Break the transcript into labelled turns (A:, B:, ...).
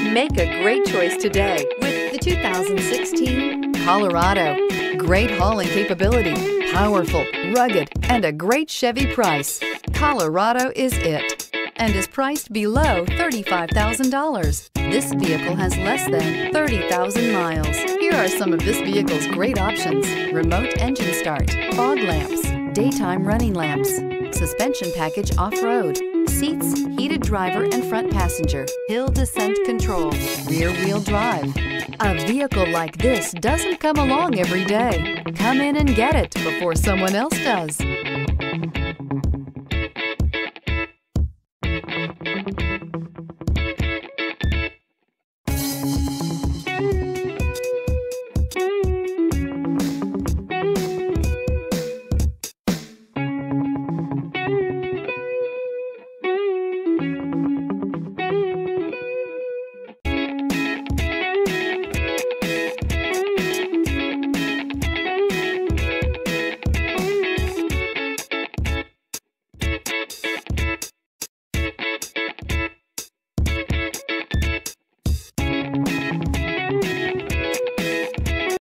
A: Make a great choice today with the 2016 Colorado. Great hauling capability, powerful, rugged, and a great Chevy price. Colorado is it, and is priced below $35,000. This vehicle has less than 30,000 miles. Here are some of this vehicle's great options: remote engine start, fog lamps, daytime running lamps, suspension package off-road, seats heated driver and front passenger, hill descent control, rear wheel drive. A vehicle like this doesn't come along every day. Come in and get it before someone else does.